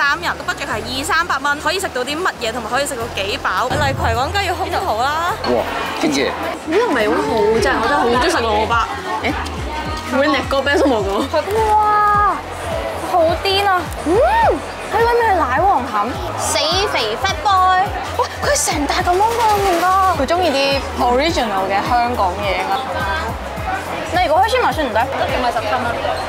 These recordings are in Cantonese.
3人，個 budget 係200-300蚊，可以食到啲乜嘢，同埋可以食到幾飽。例葵講梗係要空肚啦。 哇，娟姐， 呢個味好正，我真係好中意食蘿蔔。會力個啤都冇講。 哇，好癲啊！喺裏面係奶黃餡，死肥 fat boy。哇，佢成大個芒果入面㗎。 佢中意啲 original 嘅香港嘢啊！ 你如果開酸麻酸唔得，都仲係10分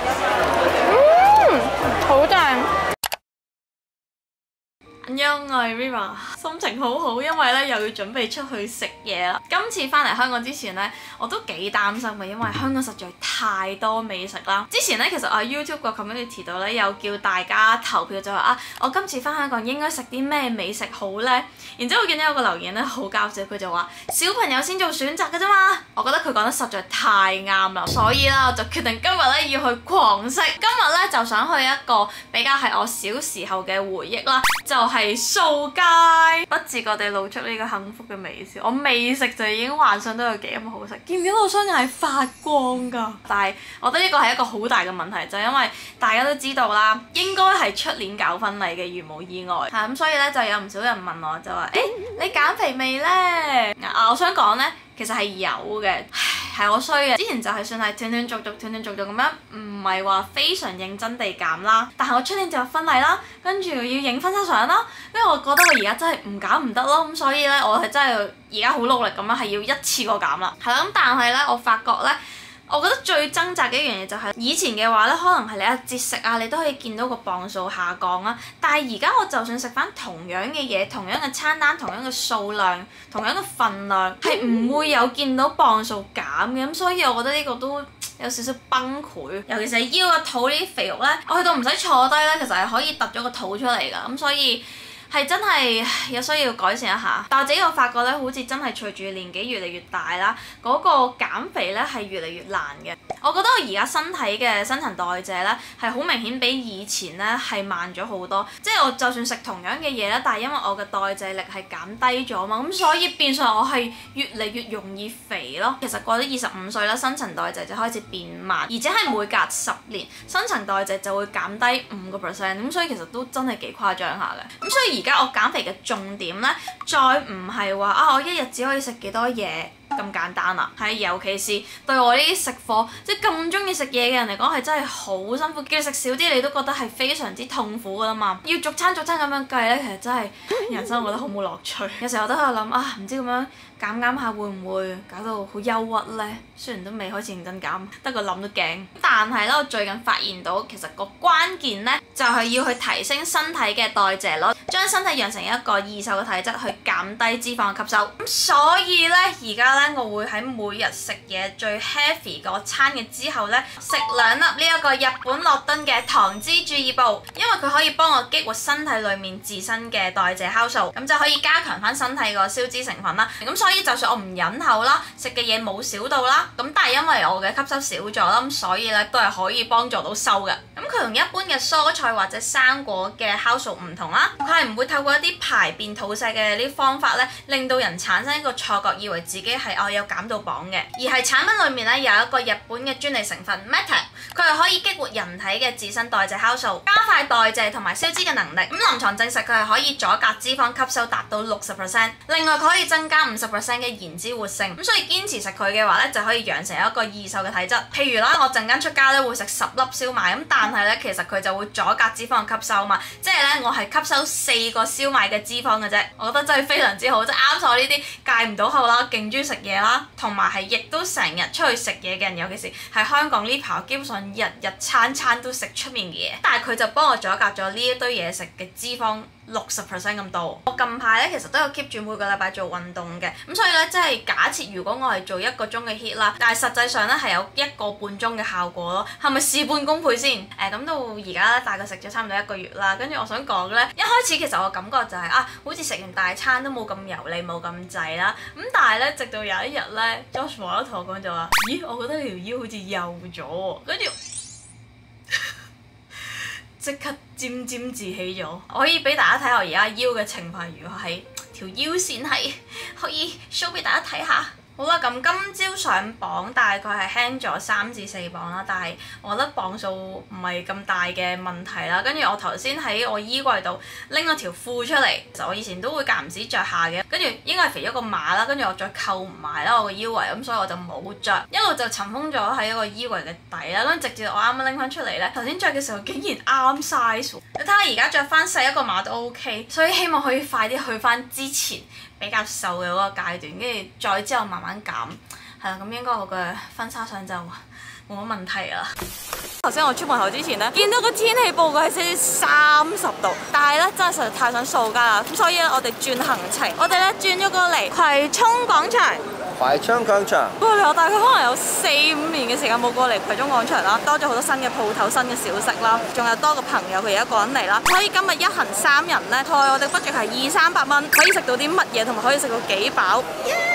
啦。好正。我係 Riva， 心情好好，因為咧又要準備出去食嘢啦。今次翻嚟香港之前咧，我都幾擔心嘅，因為香港實在太多美食啦。之前咧其實我喺 YouTube 個 community 度咧有叫大家投票，就話啊，我今次翻香港應該食啲咩美食好咧？然之後我見到有個留言咧好搞笑，佢就話小朋友先做選擇嘅啫嘛。我覺得佢講得實在太啱啦，所以咧我就決定今日咧要去狂食。今日咧就想去一個比較係我小時候嘅回憶啦，就係掃街，不自覺地露出呢個幸福嘅微笑。我未食就已經幻想到有幾咁好食，見唔見到我雙眼係發光㗎？但係我覺得呢個係一個好大嘅問題，就係因為大家都知道啦，應該係出年搞婚禮嘅，如無意外。咁所以咧就有唔少人問我，就話：你減肥未咧？我想講咧，其實係有嘅。係我衰嘅，之前就係算係斷斷續續咁樣，唔係話非常認真地減啦。但係我出年就有婚禮啦，跟住要影婚紗相啦，跟住我覺得我而家真係唔減唔得咯，咁所以咧我係真係而家好努力咁樣係要一次過減啦。係啦，咁但係咧我發覺咧。我覺得最掙扎嘅一樣嘢就係以前嘅話咧，可能係你一節食啊，你都可以見到個磅數下降啦。但係而家我就算食翻同樣嘅嘢、同樣嘅餐單、同樣嘅數量、同樣嘅份量，係唔會有見到磅數減嘅。咁所以我覺得呢個都有少少崩潰。尤其是係腰啊、肚呢啲肥肉咧，我去到唔使坐低咧，其實係可以突咗個肚出嚟㗎。咁所以係真係有需要改善一下，但我自己我發覺咧，好似真係隨住年紀越嚟越大啦，嗰個減肥咧係越嚟越難嘅。我覺得我而家身體嘅新陳代謝咧係好明顯比以前咧係慢咗好多，即係我就算食同樣嘅嘢咧，但係因為我嘅代謝力係減低咗嘛，咁所以變相我係越嚟越容易肥咯。其實過咗25歲啦，新陳代謝就開始變慢，而且係每隔10年新陳代謝就會減低5%，咁所以其實都真係幾誇張下嘅。咁所以而家我減肥嘅重點咧，再唔係話啊我一日只可以食幾多嘢咁簡單啦，係尤其是對我呢啲食貨即係咁中意食嘢嘅人嚟講，係真係好辛苦。叫你食少啲，你都覺得係非常之痛苦噶啦嘛。要逐餐咁樣計咧，其實真係人生我覺得好冇樂趣。有時候我都喺度諗啊，唔知咁樣減下會唔會搞到好憂鬱咧？雖然都未開始認真減，得個諗都驚。但係咧，我最近發現到其實個關鍵咧就係要去提升身體嘅代謝率，將身體養成一個易瘦嘅體質，去減低脂肪嘅吸收。咁所以咧，而家咧我會喺每日食嘢最 heavy 嗰餐嘅之後咧，食2粒呢一個日本樂敦嘅糖脂注意布，因為佢可以幫我激活身體裡面自身嘅代謝酵素，咁就可以加強翻身體個消脂成分啦。咁所以就算我唔忍口啦，食嘅嘢冇少到啦，咁但係因為我嘅吸收少咗啦，咁所以咧都係可以幫助到瘦嘅。咁佢同一般嘅蔬菜或者生果嘅酵素唔同啦，佢係唔會透過一啲排便肚瀉嘅呢啲方法咧，令到人產生一個錯覺，以為自己係有減到磅嘅，而係產品裡面咧有一個日本嘅專利成分 Meta， 佢係可以激活人體嘅自身代謝酵素，加快代謝同埋消脂嘅能力。咁臨床證實佢係可以阻隔脂肪吸收達到60%，另外佢可以增加50%嘅燃脂活性。咁所以堅持食佢嘅話咧，就可以養成一個易瘦嘅體質。譬如啦，我陣間出街咧會食10粒燒賣，咁但係咧其實佢就會阻隔脂肪嘅吸收嘛，即係咧我係吸收4個燒賣嘅脂肪嘅啫。我覺得真係非常之好，即係啱晒我呢啲戒唔到口啦，勁中意食嘢啦，同埋係亦都成日出去食嘢嘅人，尤其是喺香港呢排，基本上日日餐餐都食出面嘅嘢，但係佢就幫我阻隔咗呢一堆嘢食嘅脂肪60% 咁多。我近排咧其實都有 keep 住每個禮拜做運動嘅，咁所以咧即係假設如果我係做1個鐘嘅 HIIT 啦，但係實際上咧係有1個半鐘嘅效果咯，係咪事半功倍先？咁到而家咧大概食咗差唔多1個月啦，跟住我想講咧，一開始其實我感覺就係好似食完大餐都冇咁油膩冇咁滯啦，咁但係咧直到有一日咧 Josh 無啦啦同我講就話：咦，我覺得你條腰好似幼咗喎，跟住即刻沾自喜咗。我可以俾大家睇我而家腰嘅情況，如果係條腰線係可以 show 俾大家睇下。 好啦，咁今朝上磅大概係輕咗3至4磅啦，但係我覺得磅數唔係咁大嘅問題啦。跟住我頭先喺我衣櫃度拎咗條褲出嚟，其實我以前都會間唔時着下嘅，跟住應該係肥咗個碼啦，跟住我再扣唔埋啦我個腰圍，咁所以我就冇着，一路就塵封咗喺一個衣櫃嘅底啦。跟住直至我啱啱拎翻出嚟咧，頭先着嘅時候竟然啱 size， 你睇下而家着翻細一個碼都 OK， 所以希望可以快啲去翻之前比較瘦嘅嗰個階段，跟住再之後慢慢減，係啦，咁應該我嘅婚紗相就冇乜問題啦。頭先我出門口之前咧，見到個天氣報告係寫住30度，但係咧真係實在太想掃街啦，咁所以咧我哋轉行程，我哋咧轉咗過嚟葵涌廣場。 葵涌廣場。 過嚟我大概可能有4、5年嘅時間冇過嚟葵涌廣場啦，多咗好多新嘅鋪頭、新嘅小食啦，仲有多個朋友佢而家一個人嚟啦，所以今日一行3人咧，菜我哋 budget係200-300蚊，可以食到啲乜嘢，同埋可以食到幾飽。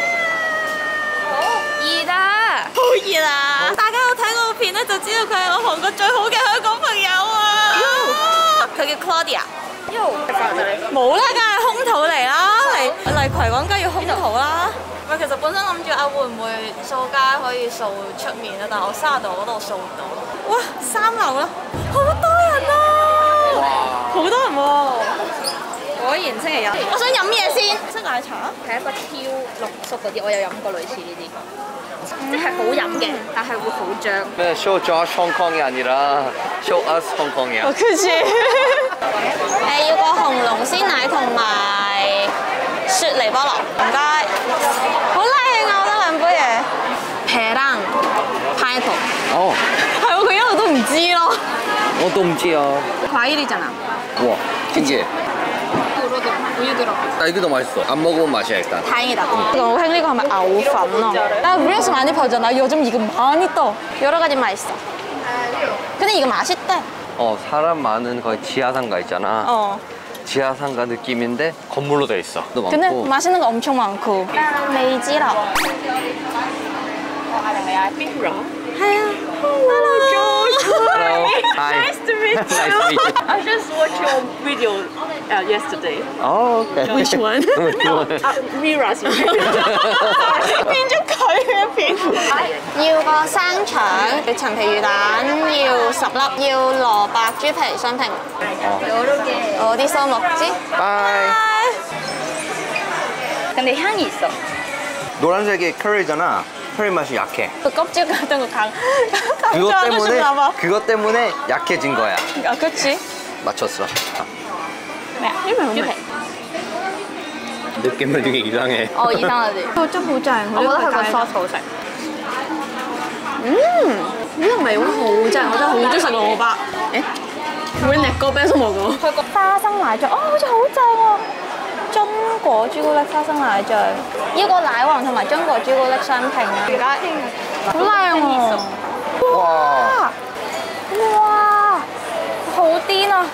熱啊！好熱啊！大家有睇我個片咧，就知道佢係我韓國最好嘅香港朋友啊！佢叫 Claudia。冇啦，梗係空肚嚟啦，嚟葵廣梗係要空肚啦。喂，其實本身諗住會唔會掃街可以掃出面啊，但係我30度嗰度掃唔到。哇，3樓啦，好多人啊！好多人喎！果然星期日。我想飲嘢先，識奶茶。 係一個超濃縮嗰啲，我有飲過類似呢啲，即係好飲嘅，但係會好脹。 咩 show Josh Hong Kong이 아니라 show us Hong Kong이야。 要個紅龍鮮奶同埋雪梨菠蘿，唔該。好靚啊！我得2杯嘢。pearang pineapple。 哦。 係喎，佢一路都唔知咯。 我都唔知啊。 과일이잖아。 와 신기해。 딸기도 맛있어. 안 먹어본 맛이야 일단. 다행이다. 이거 생 이거 하면 아우펀. 나 우리나라에서 많이 팔잖아. 요즘 이거 많이 떠. 여러 가지 맛있어. 근데 이거 맛있대. 사람 많은 거기 지하상가 있잖아. 지하상가 느낌인데 건물로 돼 있어. 또 많고. 근데 맛있는 거 엄청 많고. 메이지라. 하야. Hello, George. Hello. Hi. Nice to meet you. Nice to meet you. I just watched your video yesterday. Oh, okay. Which one? Which one? Mira's. 變咗佢嘅片。要個生腸，要陳皮魚蛋，要10粒，要蘿蔔豬皮雙拼。我啲收木枝。 Bye. 근데 향이 있어. 노란색이 커리잖아. 커리 맛이 약해. 그 껍질 같은 거 그것 때문에 약해진 거야. 아, 그치? 맞췄어. 네,豬皮。 느낌은 되게 이상해. 이상하지?真好正，我覺得佢個 sauce 好食。呢個味好正，我真係好中意食蘿蔔。誒，會力個啤都冇嘅喎。佢個花生奶醬，好似好正喎！榛果朱古力花生奶醬，要個奶黃同埋榛果朱古力雙拼啊！唔該，好靚喎！哇！哇！好癲啊！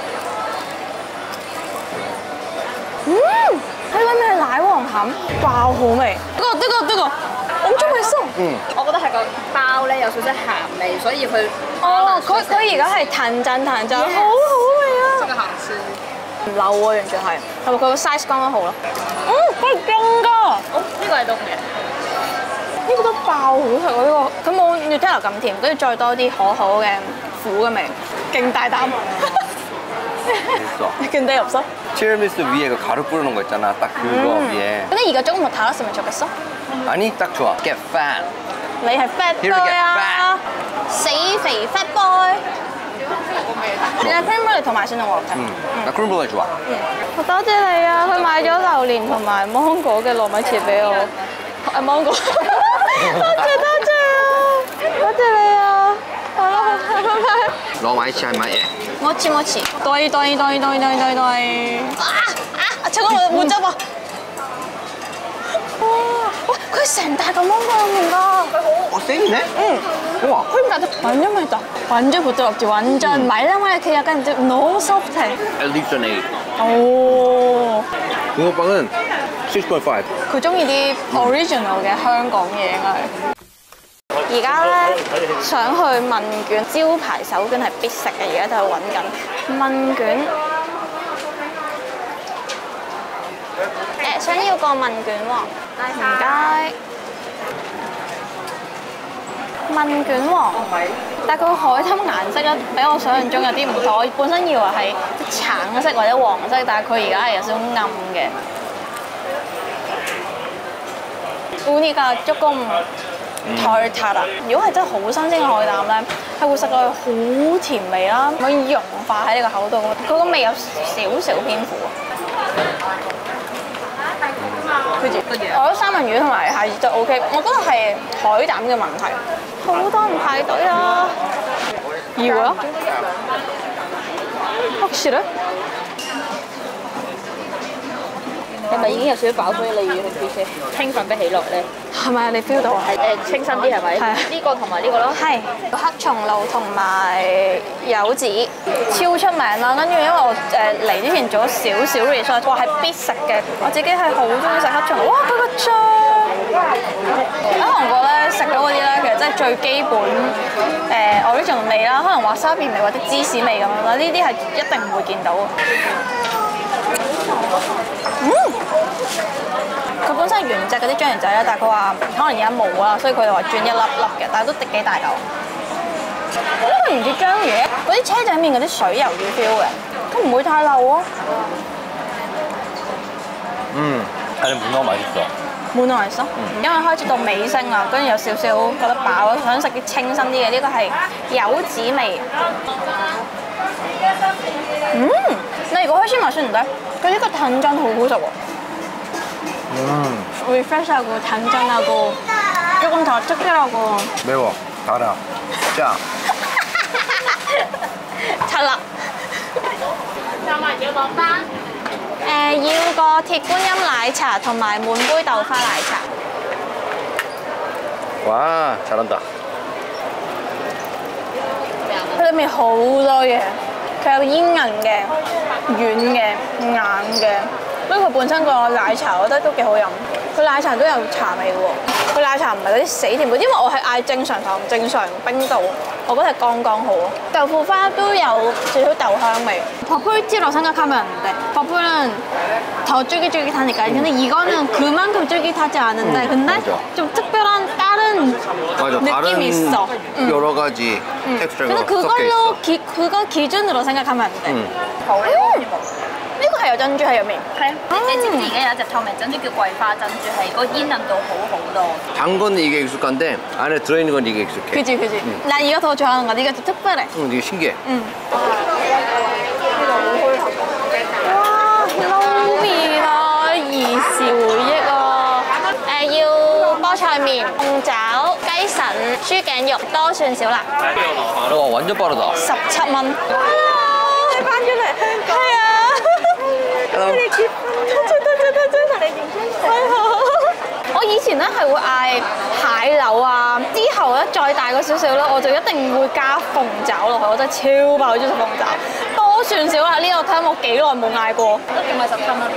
睇緊咩奶黃餡，爆好味！呢個，엄청 맛있어。 我覺得係個包咧有少少鹹味，所以佢佢而家係彈震，好好味啊！ 真係好吃。 唔漏喎，完全係，同埋佢個 size 剛剛好咯。佢係凍㗎。 呢個係凍嘅。 呢個都爆好食喎！呢個佢冇 Nutella 咁甜，跟住再多啲可可嘅苦嘅味，勁大膽。 근데 없어? 티라미수 위에 그 가루 뿌려놓은 거 있잖아. 딱 그거 위에. 근데 이거 조금 더 달았으면 좋겠어? 아니 딱 좋아. Get fat. 你係 fat Here we boy get 啊！死肥 fat boy。你係 cream 同埋先同我嘅。 나 크림블러 좋아. 好多謝你啊！佢買咗榴蓮同埋芒果嘅糯米糍俾我。芒果。多謝啊！多謝你啊！好啦，拜拜。 러마이치 할 맛에. 모치. 또이. 잠깐만 못 잡아. 와,佢成大個芒果入面㗎。 세이네? 응. 우와. 크림 가득 완전 맛있다. 완전 부드럽지. 완전 말랑말랑해. 약간 이제 너무 소프트해. 엘리전에이. 오. 붕어빵은 6.5. 佢中意啲 original 嘅香港嘢應該係。 而家咧想去問卷，招牌手卷係必食嘅，而家就揾緊問卷。想要個問卷喎，唔該。 問卷喎，但係佢個海灘顏色咧，比我想象中有啲唔同。我本身以為係橙色或者黃色，但係佢而家係有少少暗嘅。우니가 조금 덜 달아。如果係真係好新鮮嘅海膽咧，係會食落去好甜味啦，可以融化喺你個口度。佢個味有少少偏苦。我覺得三文魚同埋蟹就 OK， 我覺得係海膽嘅問題。好多人排隊啊！要啊！확실해？ 係咪已經有少少飽，所以你要去叫車？興奮不起來咧？ 係咪啊？你 feel 到啊？ 清新啲係咪？係呢個同埋呢個咯。係黑松露同埋柚子超出名啦。跟住因為我嚟之前做咗少少 research， 話係必食嘅。我自己係好中意食黑松露。哇！佢個醬喺韓國咧食到嗰啲咧，其實真係最基本original 味啦，可能話沙皮味或者芝士味咁樣啦。呢啲係一定唔會見到嘅。佢本身係原隻嗰啲章魚仔咧，但係佢話可能而家冇啦，所以佢哋話轉一粒粒嘅，但係都幾大嚿。呢個唔似章魚，嗰啲車仔麵嗰啲水魷魚 feel 嘅，佢唔會太漏啊。 係문어 맛있어。 문어 맛있어？因為開始到尾聲啦，跟住有少少覺得飽，想食啲清新啲嘅。呢個係柚子味。你如果開始맛있는데？佢呢個단짠好好食喎。refresh하고 단짠하고 조금 더 특별하고. 매워. 달아. 짜. 탈락. 要落單？要個鐵觀音奶茶同埋滿杯豆花奶茶。 와, 잘한다. 佢裏面好多嘢，佢有煙韌嘅、軟嘅、硬嘅。所以佢本身個奶茶我覺得都幾好飲。佢奶茶都有茶味嘅喎。佢奶茶唔係嗰啲死甜嘅，因為我係嗌正常糖、正常冰度，我覺得係剛剛好。豆腐花都有少少豆香味。버플티라고 생각하면 안 돼. 버플은 더 쫄깃쫄깃하니까. 근데 이거는 그만큼 쫄깃하지 않은데, 근데 좀 특별한 다른 느낌이 있어. 여러 가지 텍스처가 근데 그걸로 그거 기준으로 생각하면 안 돼. 呢個係有珍珠喺入面。係啊， 你知唔知而家有一隻透明珍珠叫桂花珍珠，係個煙韌度好多。 단 건 이게 익숙한데 안에 들어있는 건 이게 익숙해. 그지 그지. 난 이거 더 좋아하는 거. 이거 좀 특별해. 이게 신기해. 와,撈麵啊，兒時回憶啊！要菠菜麵、鳳爪、雞腎、豬頸肉，多蒜小辣。 와, 완전 빠르다. 17蚊。你翻咗嚟香港？係啊。你結婚？真同你影張相。我以前咧係會嗌蟹柳啊，之後咧再大個少少咧，我就一定會加鳳爪落去，我真係超爆中意食鳳爪。多蒜小辣呢個睇下我幾耐冇嗌過。都仲係17蚊。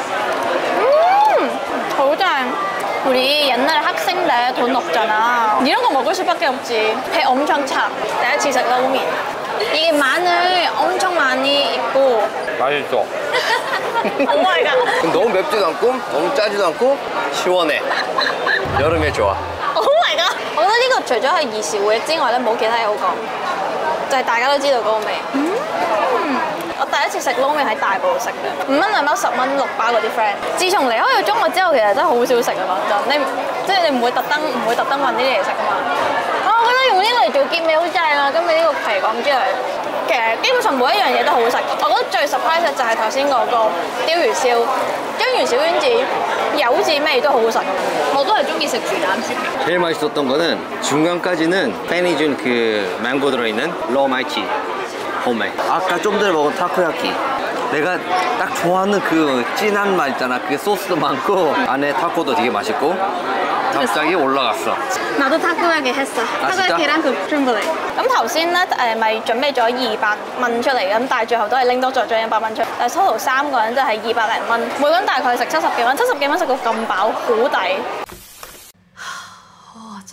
好正。 우리 옛날에 학생 때 돈 없잖아. 이런 거 먹을 수밖에 없지. 배 엄청 차.第一次食撈麵. 이게 마늘 엄청 많이 있고. 맛있어. Oh my god. 너무 맵지도 않고 너무 짜지도 않고 시원해. 여름에 좋아. Oh my god. 我覺得呢個除咗係兒時回憶之外咧，冇其他嘢好講，就係大家都知道嗰個味。我第一次食撈麵喺大埔食嘅，5蚊2包10蚊6包嗰啲 friend。自從離開咗中學之後，其實真係好少食啊！講真，你唔會特登揾呢啲嚟食噶嘛。我覺得用呢個嚟做結尾好正啊！今日呢個皮講之類，其實基本上每一樣嘢都好食。我覺得最 surprise 嘅就係頭先嗰個鯛魚燒、章魚小丸子、柚子味都好好食。我都係中意食魚蛋豬皮。 제일 맛있었던 거는 중간까지는 팬이 준 그 망고 들어있는 러마이치 홈메. 아까 좀 전에 먹은 타코야키. 내가 딱 좋아하는 그 진한 맛 있잖아. 그게 소스도 많고 안에 타코도 되게 맛있고 갑자기 올라갔어. 나도 타코야키 했어. 타코야키랑 그 크림블리. 咁頭先咧咪準備咗200蚊出嚟，咁但係最後都係拎多咗張100蚊出嚟。但係 total 3個人真係200零蚊，每個人大概食70幾蚊，70幾蚊食到咁飽，好抵。 真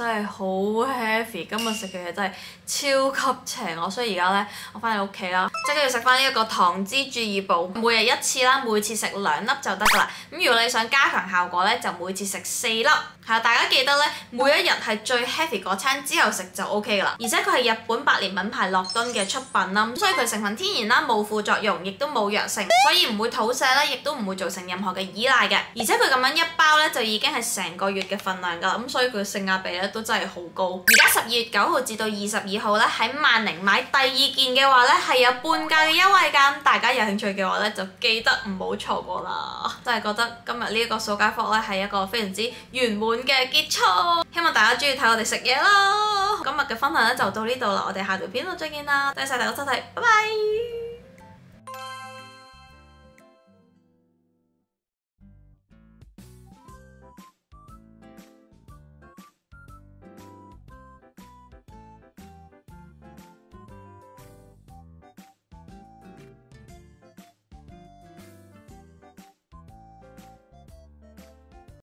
真係好 heavy， 今日食嘅嘢真係超級邪惡，所以而家咧我翻嚟屋企啦，即係要食翻呢一個糖脂注意寶，每日1次啦，每次食2粒就得㗎啦。咁如果你想加強效果咧，就每次食4粒。係啊，大家記得咧，每一日係最 heavy 嗰餐之後食就 OK 㗎啦。而且佢係日本百年品牌樂敦嘅出品啦，所以佢成分天然啦，冇副作用，亦都冇藥性，所以唔會肚瀉啦，亦都唔會造成任何嘅依賴嘅。而且佢咁樣一包咧就已經係成個月嘅份量㗎啦，咁所以佢嘅性價比咧都真係好高。而家12月9號至到22號咧喺萬寧買第2件嘅話咧係有半價嘅優惠㗎，大家有興趣嘅話咧就記得唔好錯過啦。真係覺得今日呢一個掃街 vlog 咧係一個非常之圓滿嘅結束，希望大家中意睇我哋食嘢咯。今日嘅分享咧就到呢度啦，我哋下條片度再見啦，多謝大家收睇，拜拜。